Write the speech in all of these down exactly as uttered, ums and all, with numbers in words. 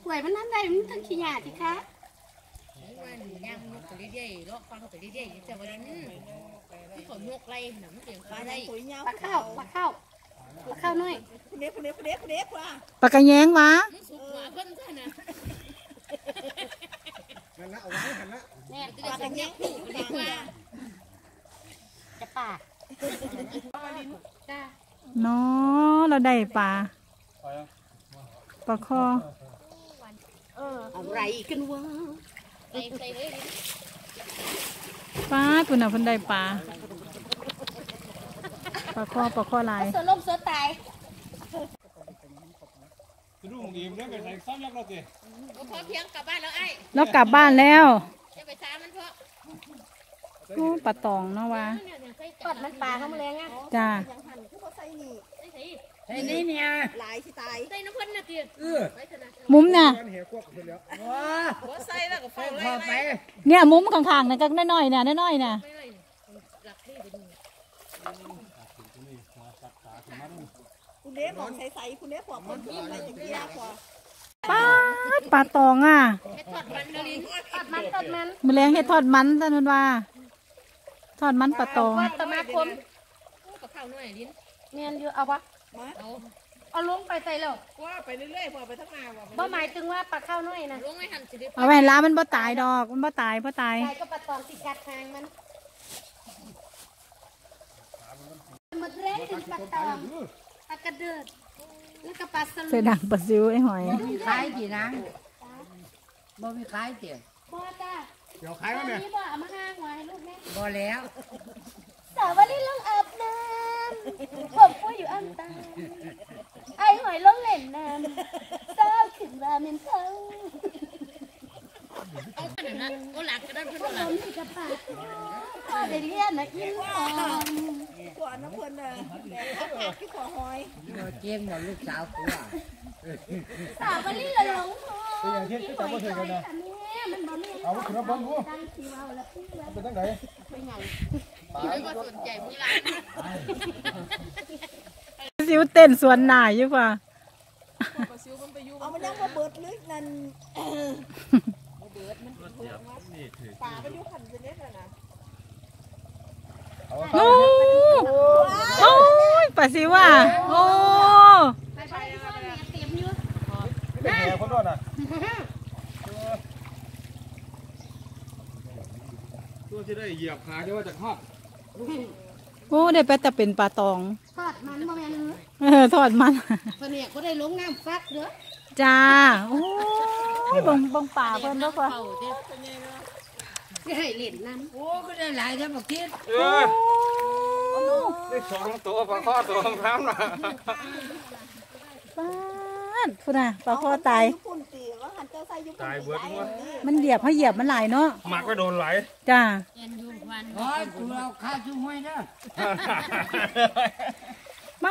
หวยมันนั่นได้มันทั้งขี้หยาสิคะวันย่างนกตัวเรื่อยๆเลาะฟังตัวเรื่อยๆจะวันนี้ที่เขานกไรหนังเสียงปลาได้ปลาข้าวปลาข้าวปลาข้าวน้อยเด็กเด็กเด็กเด็กว่ะปลากระแยงวะสุกหัวเพิ่นกันนะนั่นละเอาไว้หันละเนี่ยปลากระแยงคู่เด็กว่าจะปลาจ้าเนาะเราได้ปลาปลาคอเอออะไรกันวะใส่ใส่เลยปลาคุณน่ะเพิ่นได้ปลาปลาคอปลาคอลายเสือลมเสือตายจะดูมึงอิ่มได้ไปใส่ซ้ำยักษ์เราสิพอเพียงกลับบ้านแล้วไอ้แล้วกลับบ้านแล้วจะไปช้ามันเพราะโอ้ปลาตองเนาะวะทอดมันปลาเขามาแรงอ่ะจ้าไอ้นี่เนี่ยหลายสิตายใส่น้ำพันนะเตี้ยมุมน่ะว้าใส่แล้วก็ไฟไปเนี่ยมุมข้างๆนะก็น้อยๆน่ะน้อยๆน่ะคุณเด็กบอกใส่ๆคุณเด็กบอกมันกินอะไรอย่างเงี้ยกว่าปลาปลาตองอ่ะทอดมันลินทอดมันทอดมันมือแรงเฮ็ดทอดมันท่านว่าทอดมันปลาตองทอดตะมาคมกับข้าวน้อยลินเนียนอยู่เอาปะเอาเอาลงไปใส่แล้วว่าไปเรื่อยๆพอไปทั้งนาว่ะบ่หมายถึงว่าปลาข้าวน้อยนะลงไม่ทันสิเอาไว้ล้ามันบ่ตายดอกมันบ่ตายบ่ตายตายก็ปลาตองติดกัดทางมันมันเล็กถึงปลาตองปลากระเดิดแล้วก็ปลาสลิดเสดังปลาซิวไอ้หอยมีขายกี่นะบ่มีขายเตี๋ยบ่จ้าเดี๋ยวขายแล้วเนี่ยนี่บ่เอามาห้างไว้ลูกแม่บ่แล้วสาววันนี้ลงอาบน้ำผมพูดอยู่อันตาไอ้หอยลงเล่นน้ำเต้าขึ้นมาเมนเท้าเอาขนาดนั้นก็หลักก็ได้เพื่อนหลักนี่กระป๋าพอได้เรียนนะอินอ่อนขวานน้ำเพื่อนเลยแต่ที่ขวาหอยเจียมหมดลูกสาวกูอ่ะสาววันนี้เราลงทองที่หอยคอยค่ะแม่มันบ่มีเอาขึ้นมาบนกูเป็นตั้งไหนเป็นไงไม่ว่าสนใจมึงร้านซิวเต้นสวนหน่ายอยู่ป่ะเอามันยังมาเบิดลึกนั่นเบิดมันป่าไปยุขันจะเน็ตนะโอ้โอ้ยปลาซิวอ่ะโอ้ไปไปเต็มอยู่เป็นแง่คนด้วยนะตัวที่ได้เหยียบขาจะว่าจะทอดโอ้ได้ไปแต่เป็นปลาตองทอดมันบ่แม่นเออทอดมันเพิ่นเนี่ยก็ได้ลงน้ำฟักเด้อจ้าโอ้ยบังบังป่าเพิ่นแล้วป่ะได้เล่นน้ำโอ้ก็ได้หลายท่านบอกคิดเออได้สองตัวปลาข้อตัวน้ำนะป้าพูดนะปลาข้อตายตายเบิดมั้งมันเหยียบให้เหยียบมันหลายเนาะหมักก็โดนไหลจ้าเย็นยูวันโอ้ยกูเราข้าจุ้งห้อยนะมา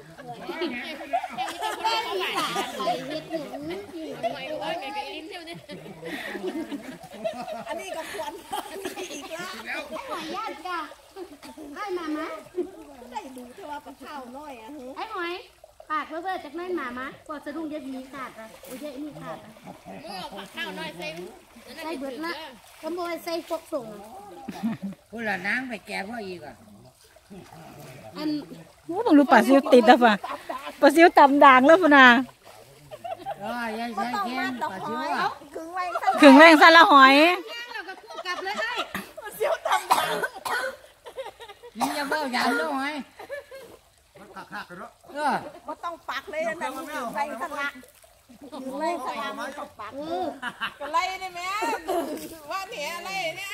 อันนี้ก็ควรอีกแล้วขอญาติจ้ะไอ้มามาได้ดูเท่าว่าปลาข้าวน้อยอ่ะเฮ้ไอ้หอยปากเพื่อจากนั้นมามาพอสะดุ้งเยอะมีขาดอ่ะโอ้ยนี่ขาดอ่ะเมื่อปลาข้าวน้อยใส่ใส่เบิดละก็โมยใส่พวกส่งพูดละน้ำไปแก่พ่ออีกอ่ะอันโอ้ต้องรู้ปลาซิวติดแล้วป่ะปลาซิวตำด่างแล้วพุ่นน่ะอ๋อยังใช้แค่ปลาซิวอ่ะขึงแรงซาละหอยเราก็คู่กับเลยไอ้ปลาซิวตำด่างนี่จะเบ้าหยาบด้วยหอยขาดๆกันแล้วเออก็ต้องปักเลยนะมันอยู่ในสระอยู่ในสระมันต้องปักก็ไล่ได้ไหมว่าเนี่ยอะไรเนี่ย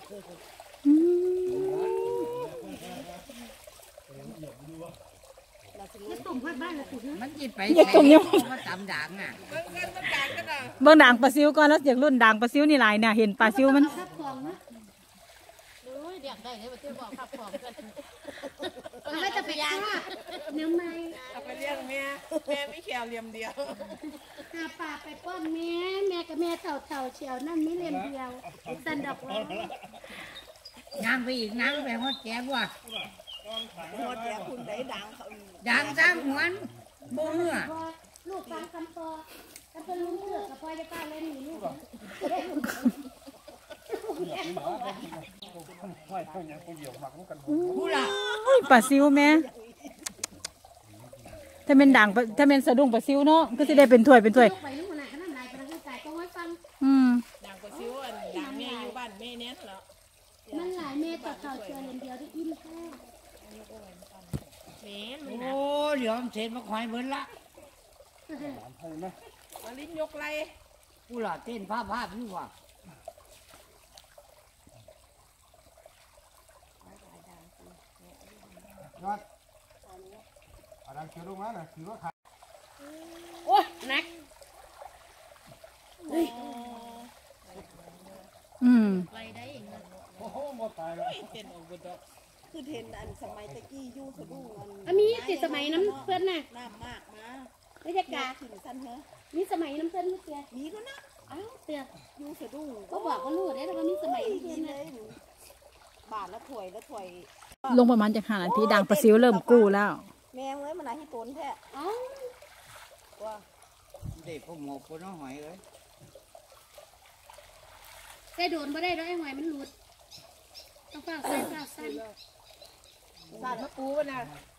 มันจิตไปอย่าตุ่มยังมาตำด่างอ่ะเบื้องด่างปลาซิวก่อนแล้วอย่างรุ่นด่างปลาซิวนี่หลายเนี่ยเห็นปลาซิวมันเดี๋ยวได้เลยมาซื้อบอกขับของกันไม่จะไปย่างเนื้อไม้เอาไปเลี้ยงแม่แม่ไม่แค่เลี้ยมเดียวหาปลาไปป้อนแม่แม่กับแม่เต่าเต่าเชียวนั่นไม่เลี้ยมเดียวสันดอกย่างไปอีกน้ำไปหดแก่ว่ะหดแก่คุณได้ดังเขาดังสร้างหวนบุ้งอ่ะลูกฟังคำตอแล้วเป็นลุงเสือกับพ่อจะป้าเล่นนี่ลูกผู้ล่ะอุ้ยปลาซิวแม่ถ้าเป็นด่างถ้าเป็นสะดุ้งปลาซิวเนาะก็จะได้เป็นถ้วยเป็นถ้วยไปลูกขนาดขนาดไหนไปทางใจก็ไว้ฟังอืมดังกว่าซิวอันดังแม่อยู่บ้านแม่เนี้ยเหรอมันหลายเมตรต่อต่อเชือเดียวได้อิ่มแค่แม่นโอ้เดี๋ยวเสร็จมาควายเบิ้ลละมาลิ้นยกไรกูล่ะเต้นภาพภาพอยู่ว่ะยอดอาดังเขียวลงมาน่ะถือว่าขาดโอ้ยนักอืมไรได้เองนะโอ้โหหมดตายแล้วเต้นออกบุดอกคือเทนอันสมัยตะกี้ยู่สะดุ้งอันอ่ะมีติดสมัยน้ำเพื่อนน่ะน้ำมากมาไม่ใช่กาถึงสั้นเหรอมีสมัยน้ำเพื่อนเตือมีก็นะอ้าวเตือยู่สะดุ้งก็บอกว่าลูกได้แต่ว่ามีสมัยน้ำเพื่อนเลน่ะยบาทละถ้วยละถ้วยลงประมาณจากห้านาทีด่างปลาซิวเริ่มกู้แล้วแมงเลยมันอะไรที่ปนแท้อ้าวว่าเด็กพ่อหมกพ่อน้องหอยเลยใส่โดนมาได้ด้วยไอ้หอยมันหลุดต้องฝ้าใส่ฝ้าสั้นสาดมะปูนะ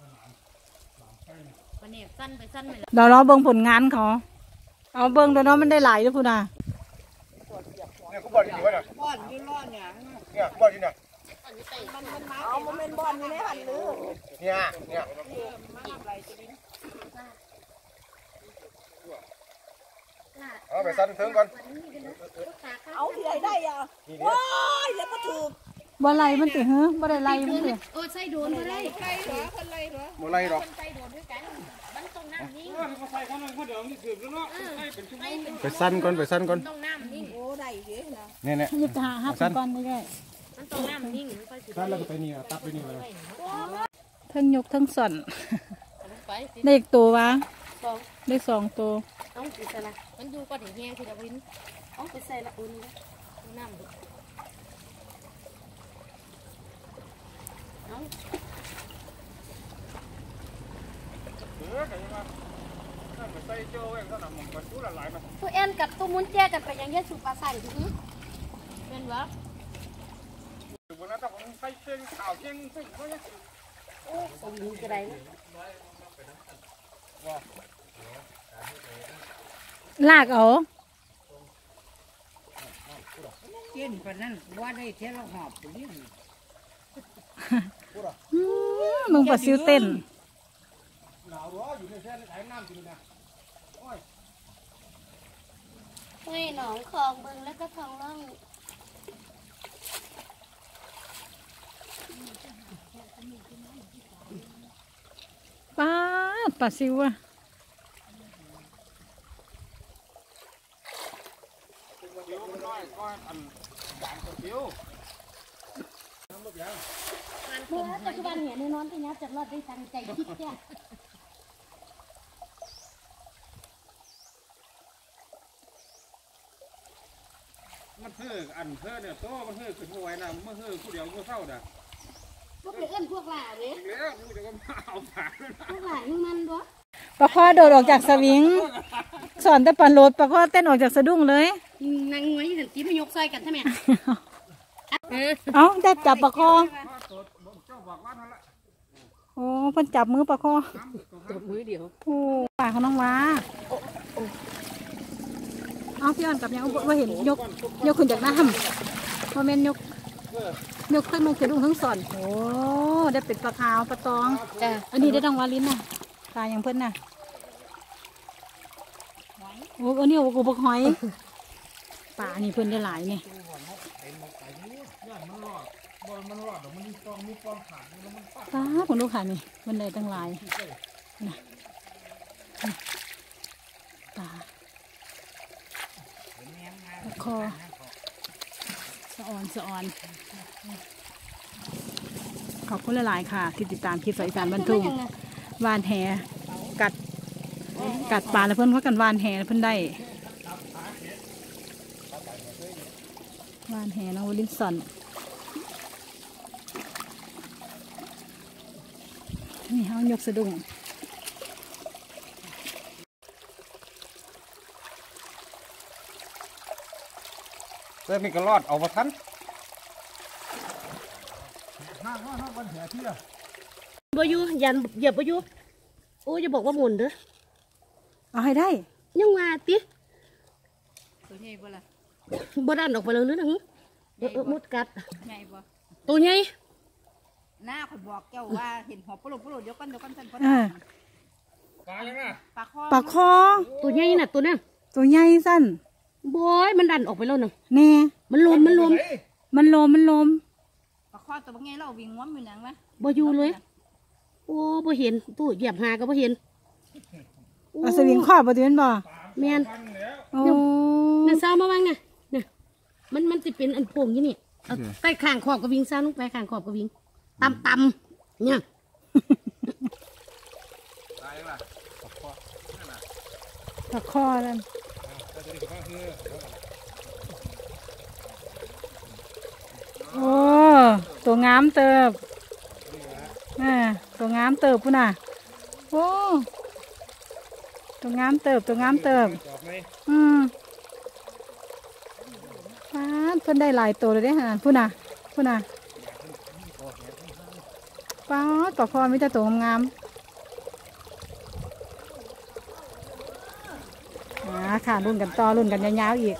มันเนี่ยสั้นไปสั้นไปแล้วเดี๋ยวรอเบิ่งผลงานเขาเอาเบิ่งเดี๋ยวน้องมันได้หลายด้วยพูดนะเนี่ยกูบอกดีว่าน่ะป้อนอยู่ร้อนอย่างเนี่ยกูบอกดีน่ะมันมันมาเอามันเป็นบอลอยู่ในหันหรือเนี่ยเนี่ย เอาไปสั่นเถิงก่อนเอาที่ไหนได้อ่ะว้ายแล้วก็ถือบ่ไรมันติเฮ้อบ่ได้ไรมันติโอ้ใส่โดนมาได้ไรเหรอคนไรเหรอบ่ไรหรอกไปโดนด้วยกันมันตรงน้ำนิ่งไปสั่นก่อนไปสั่นก่อนตรงน้ำนิ่งโอ้ได้เยอะนะเนี่ยเนี่ยหยิบหาหักก่อนได้ไงมันตรงน้ำนิ่งมันไปสิสั่นแล้วก็ไปนี่ตับไปนี่เลยทั้งยกทั้งส่อนไปสิได้อีกตัววะสองได้สองตัวต้องติดสนะมันอยู่ก็ถึงแห้งที่เราวินเอาไปใส่ละอุ่นน้ำตัวแอนกับตัวมุ้นแจกันไปยังแยกสูบปลาใส่ถึงเป็นวะบนนั้นต้องใส่เส้นขาวเส้นเส้นเขาเนี่ยสมบูรณ์กระไดลากเอาเต้นปานนั้นว่าได้เท่าหอบไปนี่อืมมึงปลาซิวเต้นหนาวร้อนอยู่ในแช่ในไถน้ำกินนะห้วยหนองคลองบึงแล้วก็คลองล่องป้าดปลาซิวอะเดี๋ยวมันน้อยก็อันด่างตัวเดียวเมื่อปัจจุบันเนี่ยในนอนที่นี้จะรอดได้ตั้งใจคิดแค่มันเฮืออันเฮือเนี่ยโตมันเฮือขึ้นมาไว้นะมันเฮือผู้เดียวผู้เศร้าด่ะพวกเอื้อนพวกหล่าเว้ยจริงแล้วผู้เดียวก็มาเอาฝาด้วยนะพวกหล่ายังมันด้วยปลาข้อโดดออกจากสวิง สอนแต่ปลาโลดปลาข้อเต้นออกจากสะดุ้งเลยนางงวยถึงตีไม่ยกซอยกันใช่ไหมเอ้าได้จับปลาข้อเจ้าบอกว่าเท่าไรโอ้เพิ่นจับมือปลาข้อจับมือเดียวโอ้ปลาเขาน้องว้าเอาพี่อ่อนกับยังว่าเห็นยกยกขึ้นจากน้ำพอเมนยกยกทั้งนกกระดุงทั้งสอนโอ้ได้เป็ดปลาขาวปลาตองจ้ะอันนี้ได้ดังวาลิ้นน่ะปลาอย่างเพิ่นน่ะโอ้อันนี้โอ้โหบักหอยปลาอันนี้เพิ่นได้หลายเนี่ยปลาผมดูค่ะนี่มันได้ตั้งหลายนะปลาปลาคอสะออนสะออนขอบคุณหลายๆค่ะที่ติดตามคลิปสายอีสานบรรทุงวานแหกัดกัดปลาแล้วเพิ่นว่ากันวานแหเพิ่นได้วานแหน้องวลินสันนี่เขายกสะดุ้งแต่มีกระรอดเอามาทันบ่อยู่ยันเหยียบบ่อยู่โอ้ยอย่าบอกว่าหมุนเด้อเอาให้ได้ยังว่าติตัวใหญ่บ่ล่ะบ่ดันออกไปเลยหรือนังเออเออมุดกัดใหญ่บ่ตัวใหญ่หน้าข่อยบอกเจ้าว่าเห็นหัวปลุกปลุกเดี๋ยวก่อนเดี๋ยวก่อนท่านพ่อเออปลายังไงปลาคอปากคอตัวใหญ่น่ะตัวเนี้ยตัวใหญ่สั้นบอยมันดันออกไปแล้วน่ะแน่มันลมมันลมมันลมมันลมปลาคอตัวบ่ไงเราวิ่งง้อมอยู่หนังวะบ่อยู่เลย โอ้บ่เห็นตู้เหยียบหาก็บ่เห็นโอ้เอาสวิงครอบบ่ติแม่นบ่แม่นโอ้เนี่ยซาวมาบ้างเนี่ยเนี่ยมันมันจะเป็นอันโป่งอยู่นี่เอาใต้ข้างขอบก็วิ่งซาวลงไปข้างขอบก็วิ่งตำตำเนี่ยตายละปากคอนั่นโอ้ตัวงามเติบอ่าตัวงามเติบพุ่นน่ะโอ้ตัวงามเติบตัวงามเติบอืมฟ้าเพิ่นได้หลายตัวเลยเด้ฮะพุ่นน่ะพุ่นน่ะฟ้าปลาคอมีแต่ตัวงามๆอ่าค่ะรุ่นกันต่อรุ่นกันยาวๆอีก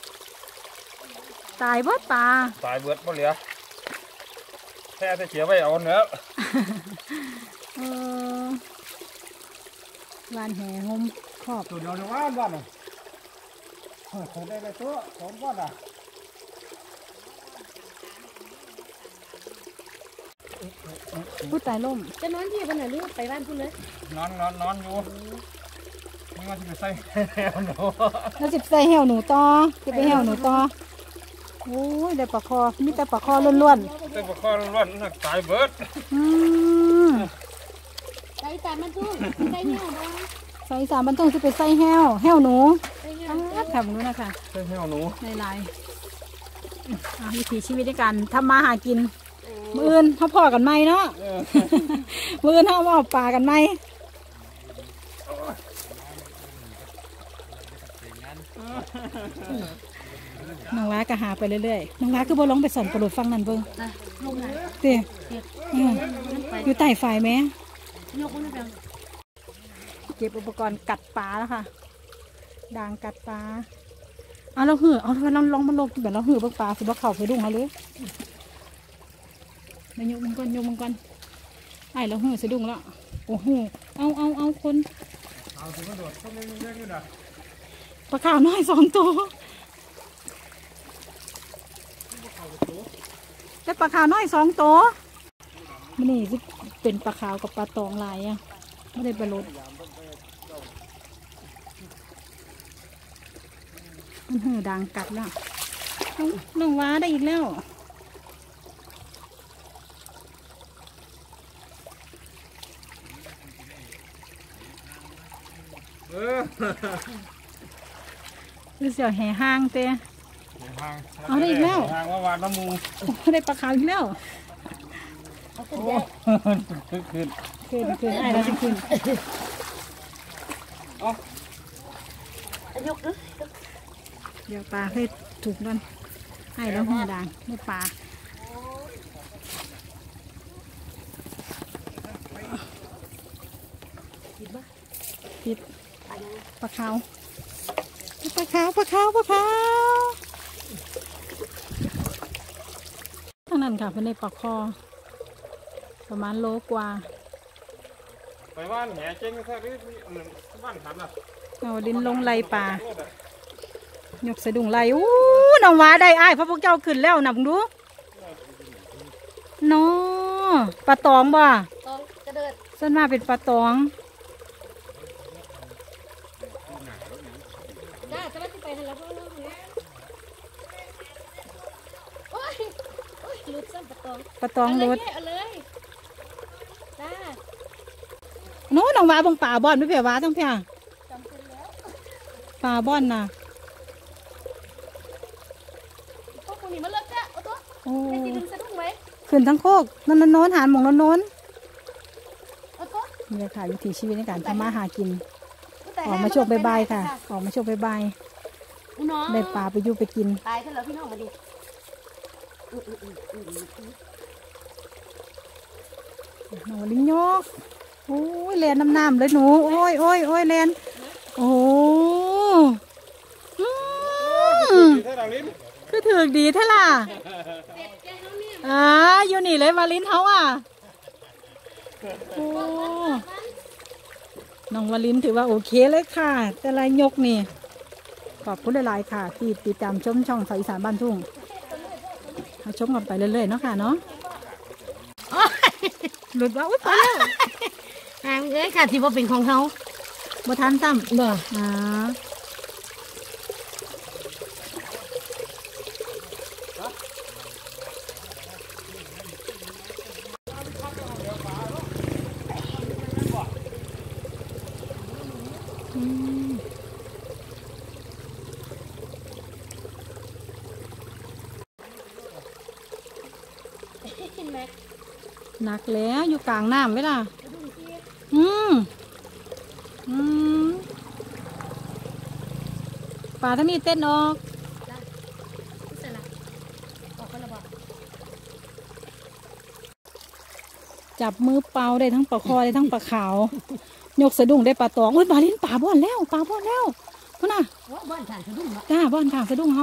ตายเบิดปลาตายเบิดบ่เหลือแค่จะเขียวไว้เอาเนื้อเออวานแห่หมครอบตัวเดียวในว่านบ้านน่ะคงได้เลยตัวสองก้อนอ่ะพูดตายล่มจะนอนที่บ้านไหนหรือไปบ้านพุ่นเลยนอนนอนนอนอยู่นี่ว่าจะไปใส่หนูแล้วสิบใส่แหวหนูต่อสิไปแหวหนูต่อโอ้ยได้ปลาคอมีแต่ปลาคอล้วนเจ้าปลาคอร้อนนักตายเบิดๆอืมไปตามมันทุ่งไปเหี่ยวบ้างใส่สามบรรทุกสิไปใส่แหวแหวหนูไปเหี่ยวอ้าทำนู้นนะคะใส่แห้วหนูในลายอ่ะวิถีชีวิตในการทำมาหากินมืออื่นเขาพ่อกันไหมเนาะ มืออื่นเขาเอาปลากันไหมน้องว้าก็หาไปเรื่อยๆน้องว้าคือบ่ลงไปสอนกระโดดฟังนั่นเบิ่งไปลงไหนเตี้ยอืมอยู่ใต้ฝ่ายไหมยกมันไปเก็บอุปกรณ์กัดปลาแล้วค่ะด่างกัดปลาเอาเราหือเอาเราลองมันลงแบบเราหือเบิ่งปลาสิบ่เข้าไปดุ้งเขาเลยมายกมันก่อนยกมันก่อนไอ้เราหือสะดุ้งแล้วโอ้โหเอาเอาเอาคนเอาถึงกระโดดเข้าไม่มีเรื่องอยู่นะปลาขาวน้อยสองตัวแต่ปลาขาวน้อยสองตัวมันนี่สิเป็นปลาขาวกับปลาตองลายอ่ะไม่ได้ปลาลดมันเหือดังกัดแล้วเอ้าน้องว้าได้อีกแล้วเออคือเสียวแห่ห้างเต้ห่างเอาได้อีกแล้วห่างว่าวานน้ำมูโอ้ได้ปลาขาวอีกแล้วโอ้ขึ้นขึ้นขึ้นขึ้นไอ้เราจะขึ้นยกนะเดี๋ยวปลาให้ถูกกันไอ้เราหัวดังไม่ปลาปิดปลาขาวปลาขาวปลาขาวปลาขาวทางนั้นค่ะเป็นในปลาคอประมาณโลกว่าไปบ้านแหเจ๊งแค่นี้บ้านหันอ่ะเอาดินลงไหลปลายกสะดุ้งไหลอู้น้องว้าได้อ้ายเพราะพวกเจ้าขึ้นแล้วนับดูน้อปลาตองบ่ต้องกระเดิดส่วนมากเป็นปลาตองจ้าจะมาที่ไปนั่นแล้วพ่อน้องนะโอ้ยโอ้ยหลุดซ้ำประตองปลาตองรถเอาเลยจ้าโน้น้องว้าบงป่าบ่อนไม่เพียว้าต้องเพียจำเป็นแล้วป่าบ่อนน่ะพวกคนนี้มันเลิกจ้ะเอาตัวโอ้ให้ตีดึงสะดุ้งไว้ขึ้นทั้งโคกนั่นนั่นโน้นหานหมองนั่นโน้นเอาตัวนี่เลยค่ะวิถีชีวิตในการทำมาหากินแต่ออกมาโชว์บายบายค่ะ ออกมาโชว์บายบายน้องได้ปลาไปอยู่ไปกินตายซะแล้วพี่น้องมาดิน้องวลินยกโอ้ยแลนน้ำน้ำเลยหนูโอ้ยโอ้ยโอ้ยแลนโอ้อืมเท่าไหร่ลิ้นคือถือดีเท่าล่ะอ่าอยู่นี่เลยวาลินเขาอ่ะโอ้น้องวาลินถือว่าโอเคเลยค่ะ แต่ละยกนี่ขอบคุณหลายๆค่ะที่ติดตามชมช่องสายอีสานบ้านทุ่งมาชมกันไปเรื่อยๆเนาะค่ะเนาะหลุดว่าอุ้ยไปแล้วอ่าเอ้ยค่ะที่ว่าเป็นของเขาบ่ทันซ้ำบ่อ่าอืมกินไหมหนักแล้วอยู่กลางน้ำไว้ล่ะอืมอืมปลาทั้งนี้เต้นออกเสร็จละออกกันแล้วบอกจับมือเปล่าได้ทั้งปลาคอได้ทั้งปลาขาวยกสะดุ้งได้ปลาตองอุ้ยปลาลิ้นปลาบ้อนแล้วปลาบ้อนแล้วพุ่นน่ะว่าบ้านฐานสะดุ้งละจ้าบ้อนข้างสะดุ้งเขา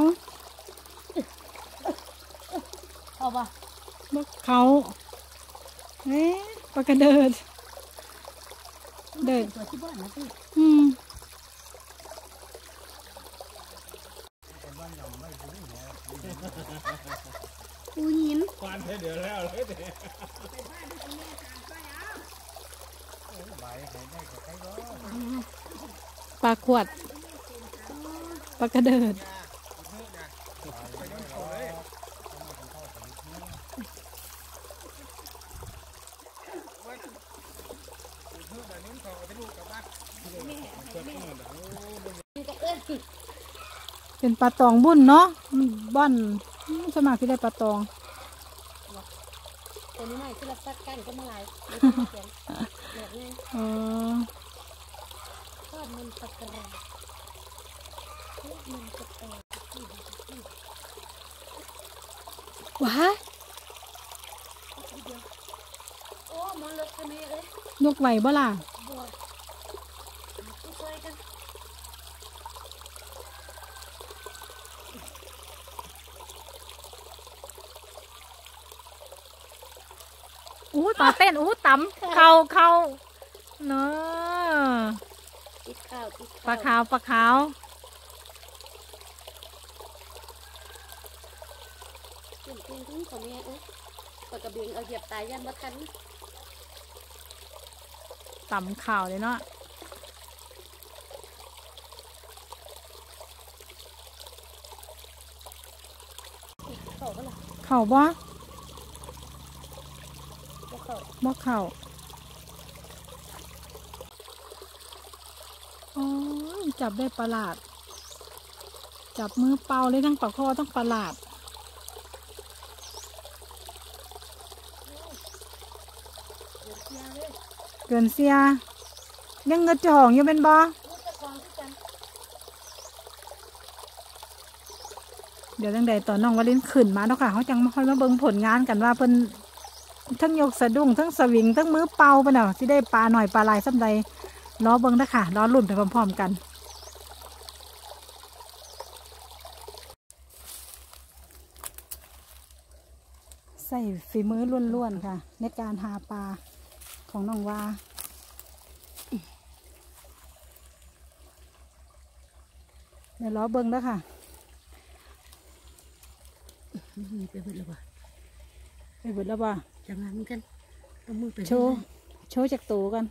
เอาป่ะบ่เขาเอ๊ะปลากระเดิดเดิดตัวที่บ้านนะพี่อืมปูหินควานเดี๋ยวแล้วเลยเดี๋ยวปลาขวดปลากระเดิดเป็นปลาตองบุ่นเนาะบ้อนสวนมากที่ได้ปลาตองตัวนี้ไม่คือรับสักกันก็มาลายแบบนี้อ๋อทอดมันตะกร้าทอดมันตะกร้าว้าโอ้มันเลิกกันไหมเอ้ยยกไหวบ่ล่ะบัวผู้ช่วยกันอู้ปลาเต้นอู้ตำเข่าเข่าเนาะติดข้าวติดปลาขาวปลาขาวเปลี่ยนเปลี่ยนทุ่งของแม่เอ้ยปากกระเบงเอาเหยียบตายยันวัดกันตำข่าวเลยเนาะเข้าก็ล่ะเข่าบ่บ่เข้าบ่เข่าอ๋อจับได้ประหลาด จับมือเปล่าเลยทั้งปลาคอทั้งประหลาด เกินเสียยังเงินจะหองอยู่เป็นบ่เดี๋ยวตั้งแต่ตอนน้องวลินขึ้นมาเนาะค่ะเขาจังมาค่อยมาเบิ่งผลงานกันว่าเพิ่นทั้งยกสะดุ้งทั้งสวิงทั้งมือเป่าไปเนาะสิได้ปลาหน่อยปลาลายซ้ำใดรอเบิ่งนะค่ะรอลุ้นไปพร้อมๆกันใส่ฝีมือล้วนๆค่ะในการหาปลาของน้องว่าเดี๋ยวรอเบิ่งแล้วค่ะมีไปเบิดแล้วบ่ไปเบิดแล้วบ่จังงั้นกันเอามือไปโชว์โชว์จากตูกัน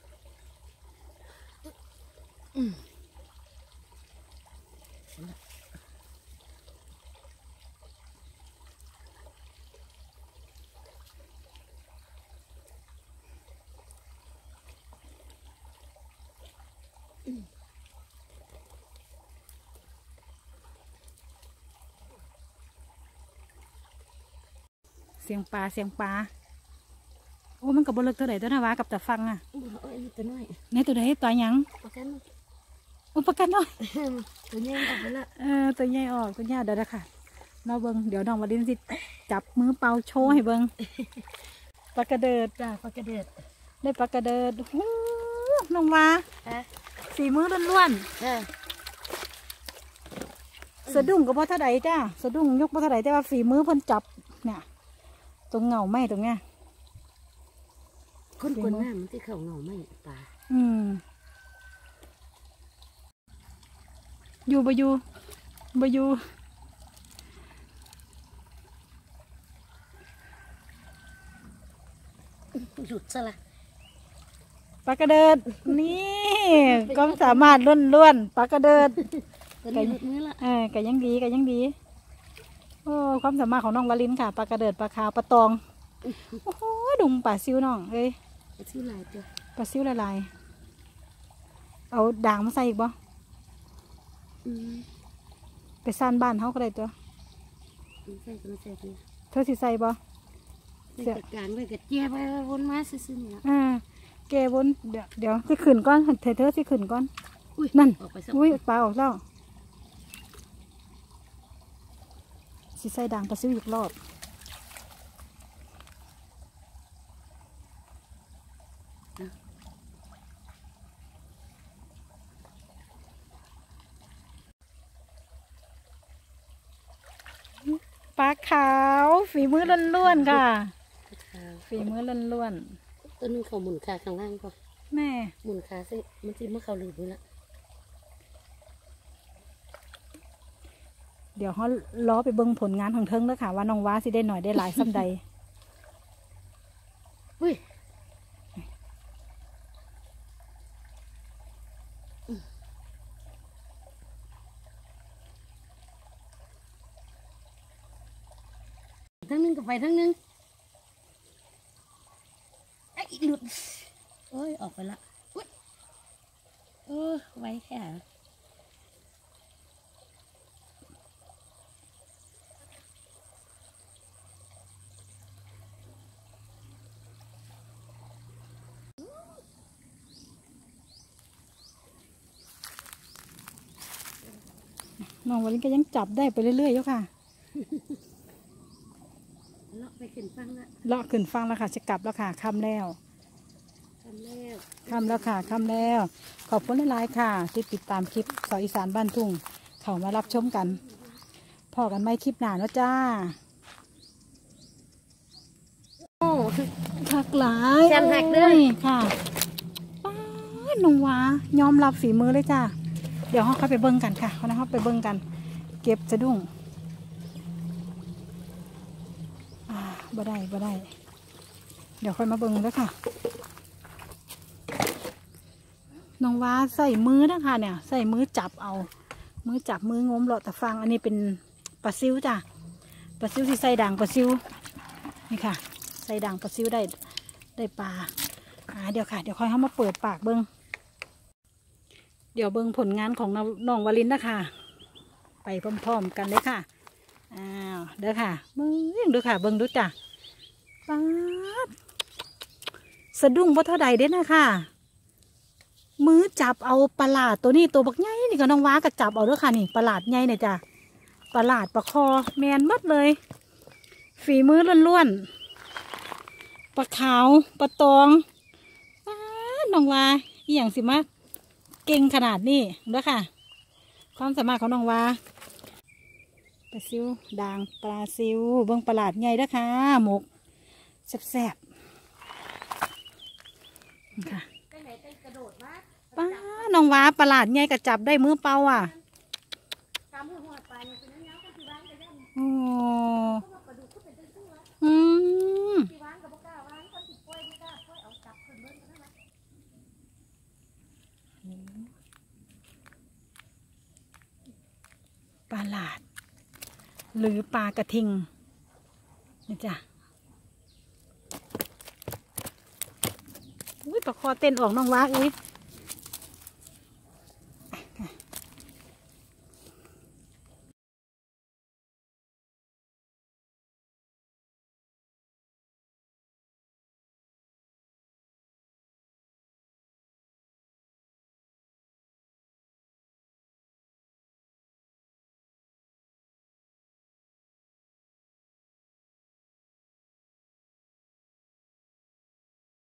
เสียงปลาเสียงปลาโอ้มันกับบนเลิกเท่าไหร่ตัวนะวะกับแต่ฟังอ่ะเอ้ยตัวน้อยในตัวใดตัวหยังเอากันโอ้อุปกรณ์น้อยตัวใหญ่ออกไปละเออตัวใหญ่ออกตัวใหญ่เดี๋ยวนะคะน้องเบิ้งเดี๋ยวน้องวาลินสิจับมือเปล่าโชว์ให้เบิ้งปลากระเดิดจ้าปลากระเดิดได้ปลากระเดิดโอ้โหน้องวาฮะสีมือล้วนเออๆสะดุ้งกับพ่อเท่าใดจ้าสะดุ้งยกพ่อเท่าใดแต่ว่าฝีมือเพิ่นจับเนี่ยตรงเงาไม้ตรงเนี้ยคนคนหน้ามันที่เขาเงาไม่ปลาอืมอยู่บ่อยู่บ่อยู่หยุดซะละปลากระเดิดนี่ก็สามารถล้วนๆปลากระเดิดตัวนี้หลุดมือละเออก็ยังดีก็ยังดีโอ้ความสามารถของน้องวาลินค่ะปลากระเดิดปลาขาวปลาตองโอ้โหดุงปลาซิวน้องเอ้ยชื่อลายตัวปลาซิวละลายเอาด่างมาใส่อีกบ่อืมไปซ่านบ้านเขาก็ได้ตัวไม่ใช่ก็ไม่ใช่ตัวเธอสิใส่บ่ใส่กระกางไว้กระเจี๊ยบไว้วนมาซื่อๆนี่ละอ่าเกวนเดี๋ยวเดี๋ยวสิขึ้นก่อนเธอเธอสิขึ้นก่อนอุ้ยนั่นออกไปสักอุ้ยปลาออกแล้วสิใส่ด่างปลาซิวอีกรอบปลาขาวฝีมือล้วนๆค่ะ ฝีมือล้วนตัวนึงเขาหมุนขาข้างล่างก่อนๆแม่หมุนขาสิมันจะมาเขาหลุดมือละเดี๋ยวเขาล้อไปเบิ่งผลงานของเทิงแล้วค่ะว่าน้องว้าสิได้หน่อยได้หลายซ้ำใดอุ้ยทั้งนึงกับไปทั้งนึงไอ้หลุดโอ้ยออกไปละอุ้ยเออไว้แค่น้องวันนี้ก็ยังจับได้ไปเรื่อยๆอยู่ค่ะเลาะไปขึ้นฟังละเลาะขึ้นฟังแล้วค่ะจะกลับแล้วค่ะค่ำแล้วทำแล้วค่ำแล้วค่ะค่ำแล้ว ขอบคุณหลายๆค่ะ ที่ติดตามคลิปสาวอีสานบ้านทุ่งเข้ามารับชมกันพอกันไหมคลิปหน้าเนาะจ้าโอ้หักหลายแซมหักเด้อโยค่ะป้าน้องว้ายอมรับฝีมือเลยจ้าเดี๋ยวเขาเข้าไปเบิ้งกันค่ะเขาเขาไปเบิ้งกัน เก็บสะดุ้งอ่าบ่ได้บ่ได้ เดี๋ยวค่อยมาเบิ้งแล้วค่ะน้องว้าใส่มือนะคะเนี่ยใส่มือจับเอา มือจับมืองมเลาะแต่ฟังอันนี้เป็นปลาซิวจ้ะปลาซิวที่ใส่ด่างปลาซิวนี่ค่ะ ใส่ด่างปลาซิวได้ได้ปลาอ่าเดี๋ยวค่ะเดี๋ยวค่อยเข้ามาเปิดปากเบิ้งเดี๋ยวเบิ้งผลงานของน้องวาลินนะคะไปพร้อมๆกันเลยค่ะอ้าวเด้อค่ะเบิ้งดูค่ะเบิ้งดูจ้ะปาดสะดุ้งบ่เท่าใดเด้นะคะมือจับเอาปลาหลาดตัวนี้ตัวบักใหญ่นี่ก็น้องว้าก็จับเอาด้วยค่ะนี่ปลาหลาดใหญ่เนี่ยจ้ะปลาหลาดปลาคอแมนหมดเลย ฝีมือล้วนๆปลาขาวปลาตองป้าน้องว้าอีหยังสิมาเก่งขนาดนี้เด้อค่ะ ความสามารถของน้องว้าปลาซิวด่างปลาซิวเบิ้งปลาหลาดใหญ่เด้อค่ะหมกแซ่บๆค่ะป้าน้องว้าปลาหลาดใหญ่ก็จับได้มือเปล่าอ่ะโอ้อืมปลาหลาด หรือปลากระทิงนี่จ้ะอุ้ยปลาคอเต้นออกน้องว้าเอ้ย